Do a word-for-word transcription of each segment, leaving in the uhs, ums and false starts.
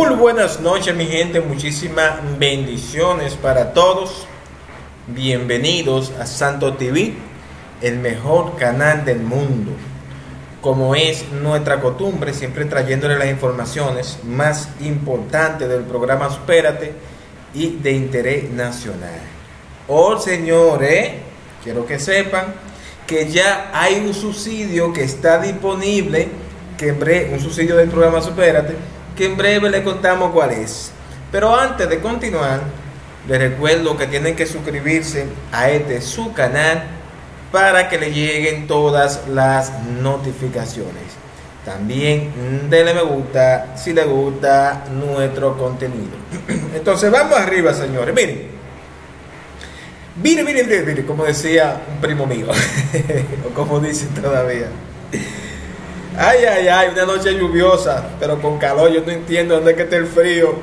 Muy buenas noches, mi gente, muchísimas bendiciones para todos. Bienvenidos a Santo T V, el mejor canal del mundo. Como es nuestra costumbre, siempre trayéndole las informaciones más importantes del programa Supérate y de interés nacional. Oh, señores, quiero que sepan que ya hay un subsidio que está disponible, que en breve, un subsidio del programa Supérate, que en breve le contamos cuál es. Pero antes de continuar, les recuerdo que tienen que suscribirse a este su canal para que le lleguen todas las notificaciones. También denle me gusta si les gusta nuestro contenido. Entonces vamos arriba, señores. Miren, miren, miren, miren, miren, como decía un primo mío, o como dicen todavía. Ay, ay, ay, una noche lluviosa, pero con calor. Yo no entiendo dónde es que está el frío.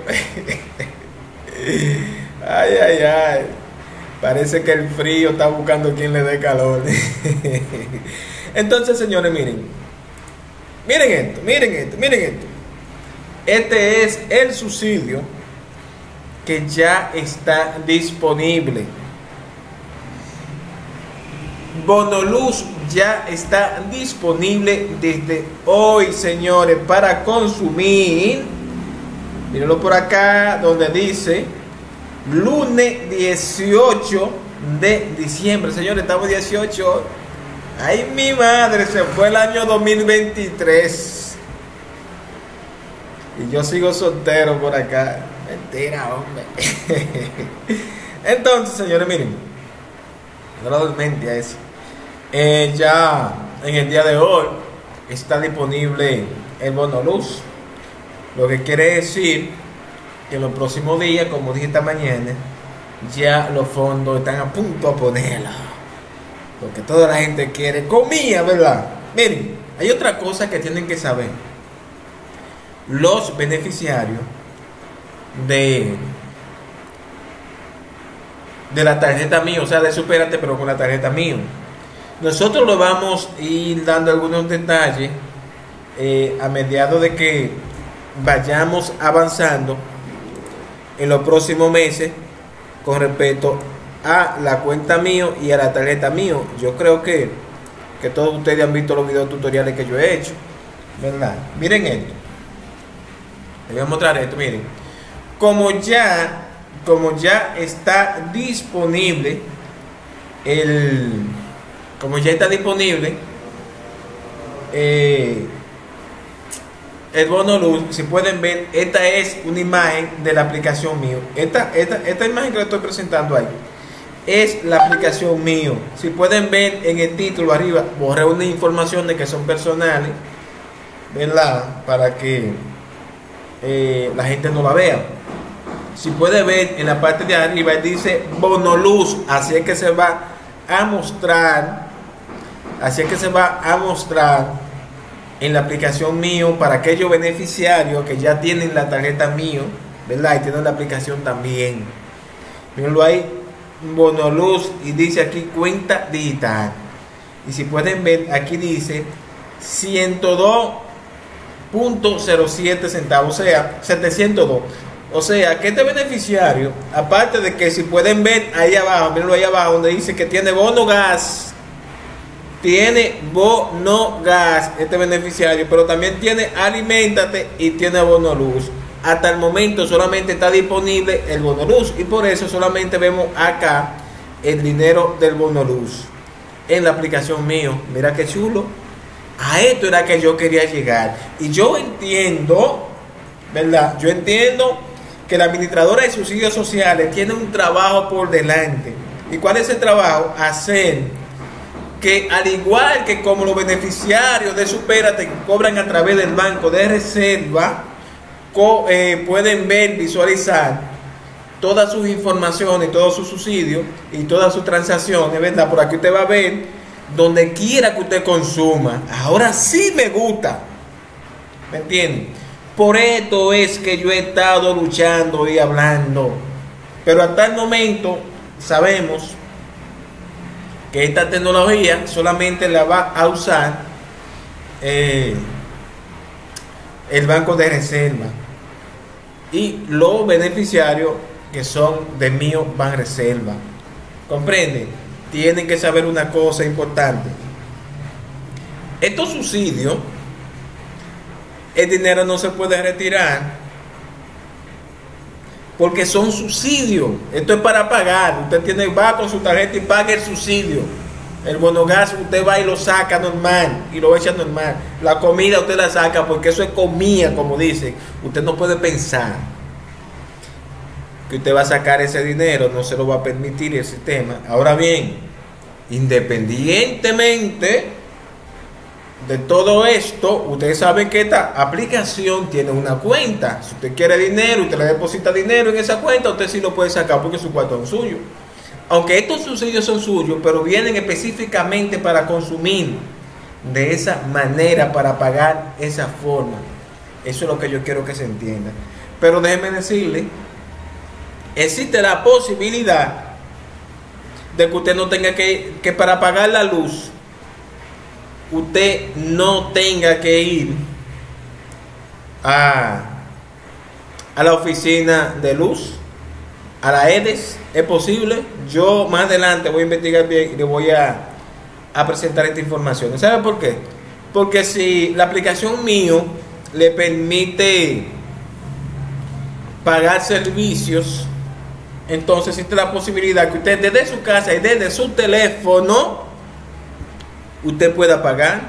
Ay, ay, ay. Parece que el frío está buscando quien le dé calor. Entonces, señores, miren. Miren esto, miren esto, miren esto. Este es el subsidio que ya está disponible. Bonoluz ya está disponible desde hoy, señores, para consumir. Mírenlo por acá donde dice lunes dieciocho de diciembre. Señores, estamos dieciocho. Ay, mi madre, se fue el año dos mil veintitrés. Y yo sigo soltero por acá. Mentira, hombre. Entonces, señores, miren. Gradualmente a eso. Eh, ya en el día de hoy está disponible el bono luz, lo que quiere decir que en los próximos días, como dije esta mañana, ya los fondos están a punto de ponerla, porque toda la gente quiere comida, ¿verdad? Miren, hay otra cosa que tienen que saber. Los beneficiarios de de la tarjeta mío, o sea, de Supérate, pero con la tarjeta mío, nosotros lo vamos a ir dando algunos detalles eh, a mediados de que vayamos avanzando en los próximos meses con respecto a la cuenta mío y a la tarjeta mío. Yo creo que, que todos ustedes han visto los videos tutoriales que yo he hecho, ¿verdad? Miren esto. Les voy a mostrar esto, miren. Como ya, como ya está disponible el... Como ya está disponible eh, el bono luz, si pueden ver, esta es una imagen de la aplicación mío. Esta, esta, esta imagen que les estoy presentando ahí es la aplicación mío. Si pueden ver en el título arriba, borré unas informaciones que son personales, ¿verdad? Para que eh, la gente no la vea. Si puede ver en la parte de arriba dice bono luz, así es que se va a mostrar. Así es que se va a mostrar en la aplicación mío para aquellos beneficiarios que ya tienen la tarjeta mío, ¿verdad? Y tienen la aplicación también. Mírenlo ahí, Bonoluz, y dice aquí cuenta digital. Y si pueden ver, aquí dice ciento dos punto cero siete centavos, o sea, setecientos dos. O sea, que este beneficiario, aparte de que si pueden ver ahí abajo, mírenlo ahí abajo, donde dice que tiene bono gas, tiene bono gas este beneficiario, pero también tiene aliméntate y tiene bono luz. Hasta el momento solamente está disponible el bono luz y por eso solamente vemos acá el dinero del bono luz en la aplicación mío. Mira qué chulo. A esto era que yo quería llegar. Y yo entiendo, ¿verdad? Yo entiendo que la administradora de subsidios sociales tiene un trabajo por delante. ¿Y cuál es el trabajo? Hacer que, al igual que como los beneficiarios de Supérate que cobran a través del banco de reserva, co, eh, pueden ver, visualizar todas sus informaciones, todos sus subsidios y todas sus transacciones, ¿verdad? Por aquí usted va a ver donde quiera que usted consuma. Ahora sí me gusta, ¿me entienden? Por esto es que yo he estado luchando y hablando, pero hasta el momento sabemos que esta tecnología solamente la va a usar eh, el banco de reserva. y los beneficiarios que son de Mío Banreserva. ¿Comprende? Tienen que saber una cosa importante. Estos subsidios, el dinero no se puede retirar porque son subsidios. Esto es para pagar. Usted tiene, va con su tarjeta y paga el subsidio. El bono gas usted va y lo saca normal y lo echa normal. La comida usted la saca porque eso es comida, como dicen. Usted no puede pensar que usted va a sacar ese dinero, no se lo va a permitir el sistema. Ahora bien, independientemente de todo esto, ustedes saben que esta aplicación tiene una cuenta. Si usted quiere dinero, usted le deposita dinero en esa cuenta, usted sí lo puede sacar porque su cuarto es suyo. Aunque estos subsidios son suyos, pero vienen específicamente para consumir de esa manera, para pagar esa forma. Eso es lo que yo quiero que se entienda. Pero déjenme decirle, existe la posibilidad de que usted no tenga que, que para pagar la luz, usted no tenga que ir a, a la oficina de luz, a la EDES. Es posible. Yo más adelante voy a investigar bien y le voy a, a presentar esta información. ¿Sabe por qué? Porque si la aplicación Mío le permite pagar servicios, entonces existe la posibilidad que usted desde su casa y desde su teléfono usted pueda pagar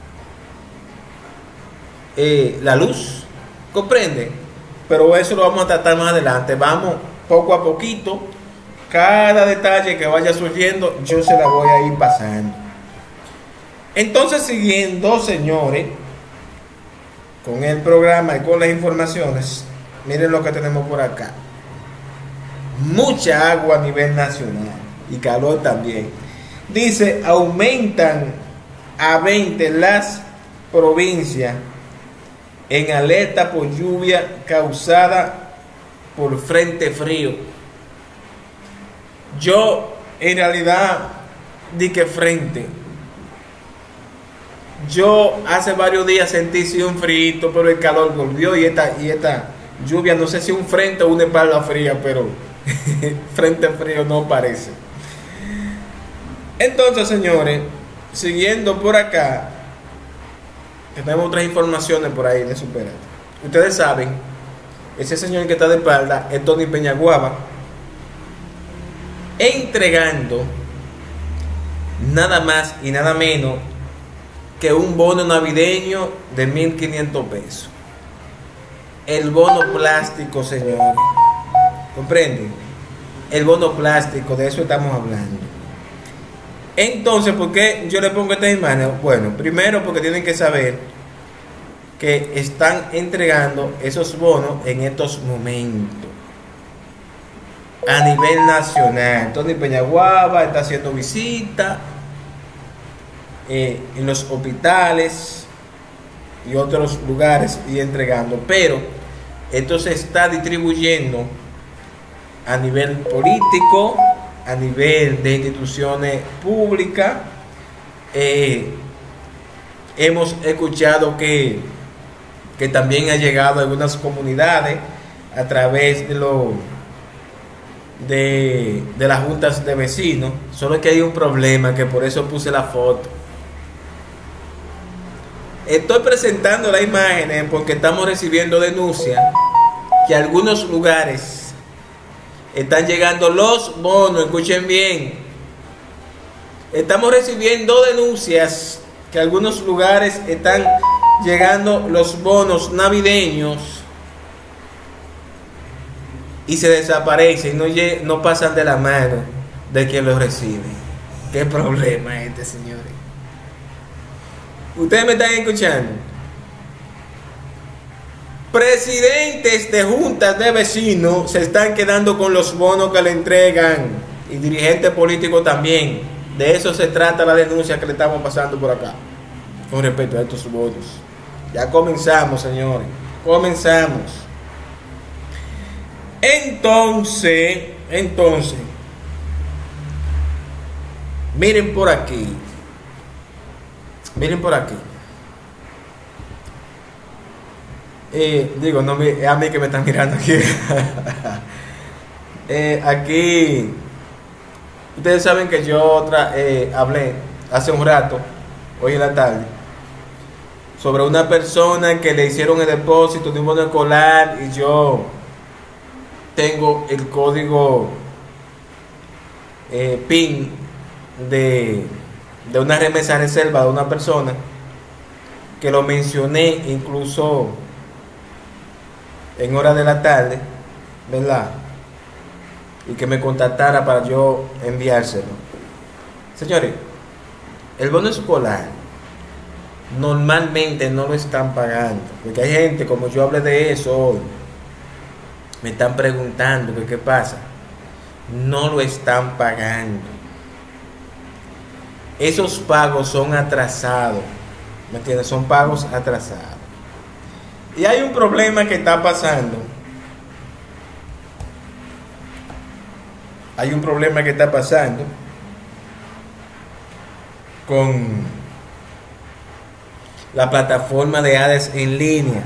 eh, la luz. ¿Comprende? Pero eso lo vamos a tratar más adelante. Vamos poco a poquito. Cada detalle que vaya surgiendo yo se la voy a ir pasando. Entonces, siguiendo, señores, con el programa y con las informaciones, miren lo que tenemos por acá. Mucha agua a nivel nacional y calor también. Dice, aumentan a veinte las provincias en alerta por lluvia causada por frente frío. Yo en realidad di que frente. Yo hace varios días sentí sí un frío, pero el calor volvió y esta, y esta lluvia, no sé si un frente o una espalda fría, pero frente frío no parece. Entonces, señores, siguiendo por acá, tenemos otras informaciones por ahí de Superate. Ustedes saben, ese señor que está de espalda es Tony Peñaguaba, entregando nada más y nada menos que un bono navideño de mil quinientos pesos. El bono plástico, señores. ¿Comprenden? El bono plástico, de eso estamos hablando. Entonces, ¿por qué yo le pongo esta imagen? Bueno, primero porque tienen que saber que están entregando esos bonos en estos momentos a nivel nacional. Tony Peñaguaba está haciendo visitas eh, en los hospitales y otros lugares y entregando, pero esto se está distribuyendo a nivel político, a nivel de instituciones públicas. Eh, hemos escuchado que, que también ha llegado a algunas comunidades a través de los de, de las juntas de vecinos. Solo que hay un problema, que por eso puse la foto. Estoy presentando las imágenes porque estamos recibiendo denuncias que algunos lugares están llegando los bonos. Escuchen bien, estamos recibiendo denuncias que algunos lugares están llegando los bonos navideños y se desaparecen, no, no pasan de la mano de quien los recibe. ¿Qué problema es este, señores? Ustedes me están escuchando. Presidentes de juntas de vecinos se están quedando con los bonos que le entregan, y dirigentes políticos también. De eso se trata la denuncia que le estamos pasando por acá con respecto a estos bonos. Ya comenzamos, señores, comenzamos. Entonces, entonces, miren por aquí. Miren por aquí. Eh, digo, no me, es a mí que me están mirando aquí. eh, aquí, ustedes saben que yo otra, eh, hablé hace un rato, hoy en la tarde, sobre una persona que le hicieron el depósito de un bono escolar y yo tengo el código eh, PIN de, de una remesa reserva de una persona que lo mencioné incluso en hora de la tarde, ¿verdad? Y que me contactara para yo enviárselo. Señores, el bono escolar normalmente no lo están pagando, porque hay gente, como yo hablé de eso hoy, me están preguntando que qué pasa. No lo están pagando. Esos pagos son atrasados, ¿me entiendes? Son pagos atrasados. Y hay un problema que está pasando. Hay un problema que está pasando con la plataforma de Hades en línea.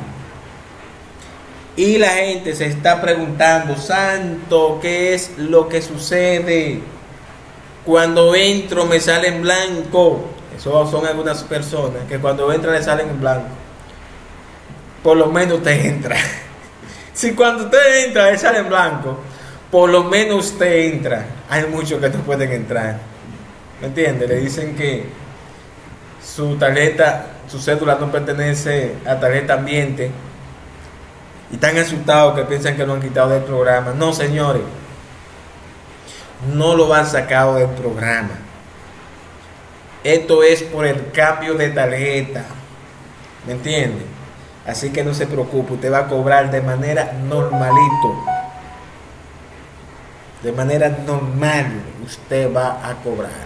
Y la gente se está preguntando, santo, ¿qué es lo que sucede? Cuando entro me sale en blanco. Eso son algunas personas que cuando entran le salen en blanco. Por lo menos usted entra. Si cuando usted entra le sale en blanco, por lo menos usted entra. Hay muchos que no pueden entrar. ¿Me entiende? Le dicen que su tarjeta, su cédula no pertenece a tarjeta ambiente. Y están asustados que piensan que lo han quitado del programa. No, señores. No lo han sacado del programa. Esto es por el cambio de tarjeta. ¿Me entiende? Así que no se preocupe. Usted va a cobrar de manera normalito. De manera normal. Usted va a cobrar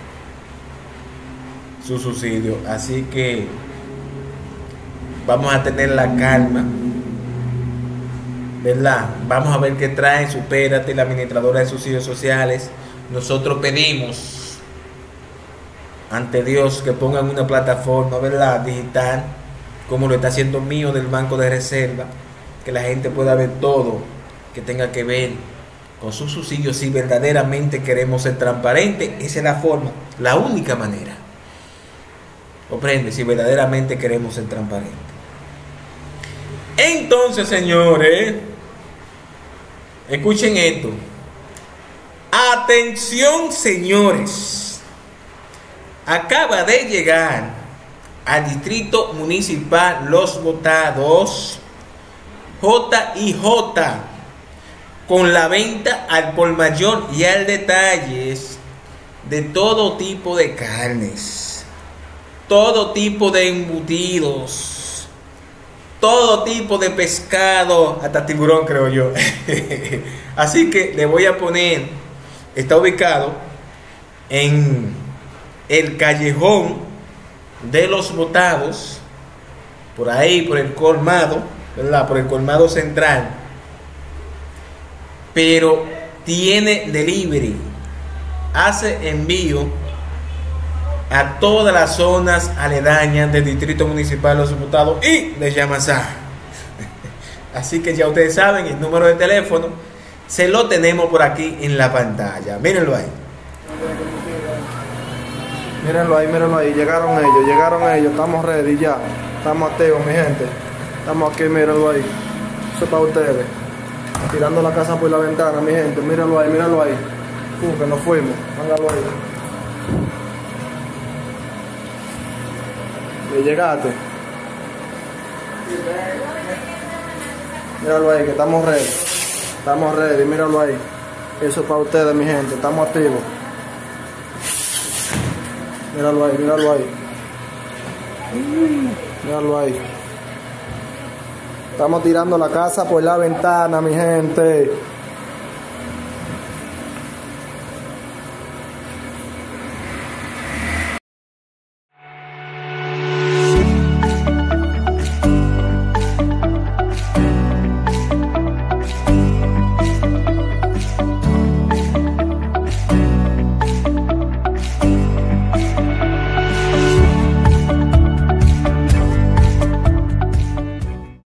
su subsidio. Así que vamos a tener la calma, ¿verdad? Vamos a ver qué trae Supérate, la administradora de subsidios sociales. Nosotros pedimos ante Dios que pongan una plataforma, ¿verdad?, digital, como lo está haciendo Mío del Banco de Reserva, que la gente pueda ver todo que tenga que ver con sus subsidios. Si verdaderamente queremos ser transparentes, esa es la forma, la única manera. Comprende, si verdaderamente queremos ser transparentes. Entonces, señores, escuchen esto. Atención, señores. Acaba de llegar al Distrito Municipal Los Botados J y J con la venta al por mayor y al detalles de todo tipo de carnes, todo tipo de embutidos, todo tipo de pescado, hasta tiburón creo yo. Así que le voy a poner, está ubicado en el callejón de Los Botados, por ahí, por el colmado, ¿verdad?, por el colmado central, pero tiene delivery, hace envío a todas las zonas aledañas del Distrito Municipal de Los Botados y de Yamasá. Así que ya ustedes saben, el número de teléfono se lo tenemos por aquí en la pantalla. Mírenlo ahí. Mírenlo ahí, mírenlo ahí. Llegaron ellos, llegaron ellos. Estamos ready ya. Estamos activos, mi gente. Estamos aquí, mírenlo ahí. Eso es para ustedes. Tirando la casa por la ventana, mi gente. Mírenlo ahí, mírenlo ahí. Uh, que nos fuimos. Mángalo ahí. ¿Le llegaste? Míralo ahí, que estamos ready. Estamos ready, míralo ahí. Eso es para ustedes, mi gente. Estamos activos. Míralo ahí, míralo ahí. Míralo ahí. Estamos tirando la casa por la ventana, mi gente.